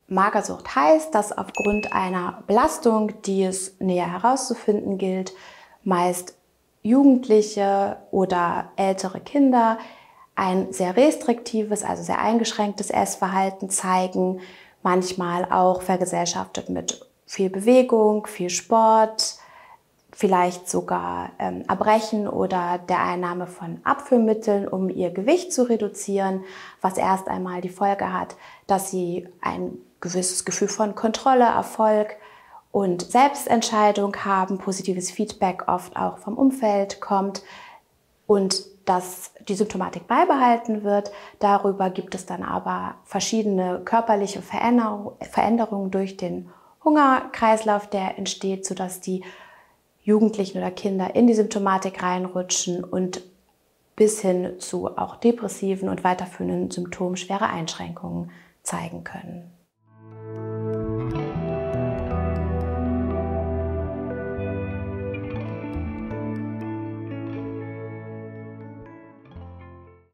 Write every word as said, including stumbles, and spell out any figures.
Magersucht heißt, dass aufgrund einer Belastung, die es näher herauszufinden gilt, meist Jugendliche oder ältere Kinder ein sehr restriktives, also sehr eingeschränktes Essverhalten zeigen, manchmal auch vergesellschaftet mit viel Bewegung, viel Sport, vielleicht sogar ähm, Erbrechen oder der Einnahme von Abführmitteln, um ihr Gewicht zu reduzieren, was erst einmal die Folge hat, dass sie ein gewisses Gefühl von Kontrolle, Erfolg und Selbstentscheidung haben, positives Feedback oft auch vom Umfeld kommt und dass die Symptomatik beibehalten wird. Darüber gibt es dann aber verschiedene körperliche Veränderungen durch den Hungerkreislauf, der entsteht, sodass die Jugendlichen oder Kinder in die Symptomatik reinrutschen und bis hin zu auch depressiven und weiterführenden Symptomen schwere Einschränkungen zeigen können.